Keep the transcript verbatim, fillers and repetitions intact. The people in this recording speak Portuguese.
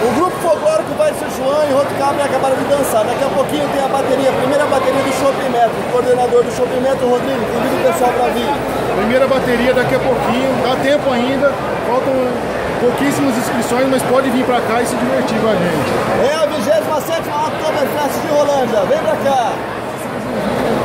O grupo folclórico vai ser João e Roto Cabra acabaram de dançar. Daqui a pouquinho tem a bateria, a primeira bateria do Shopping Metro. O coordenador do Shopping Metro, Rodrigo, convida o pessoal para vir. Primeira bateria daqui a pouquinho, dá tempo ainda, faltam pouquíssimas inscrições, mas pode vir para cá e se divertir com a gente. É a vigésima sétima Oktoberfest de Rolândia, vem para cá.